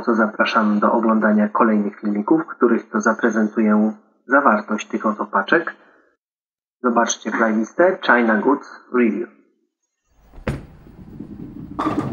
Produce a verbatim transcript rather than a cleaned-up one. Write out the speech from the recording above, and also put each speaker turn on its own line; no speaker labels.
gorąco zapraszam do oglądania kolejnych filmików, w których to zaprezentuję zawartość tych oto paczek. Zobaczcie playlistę China Goods Review.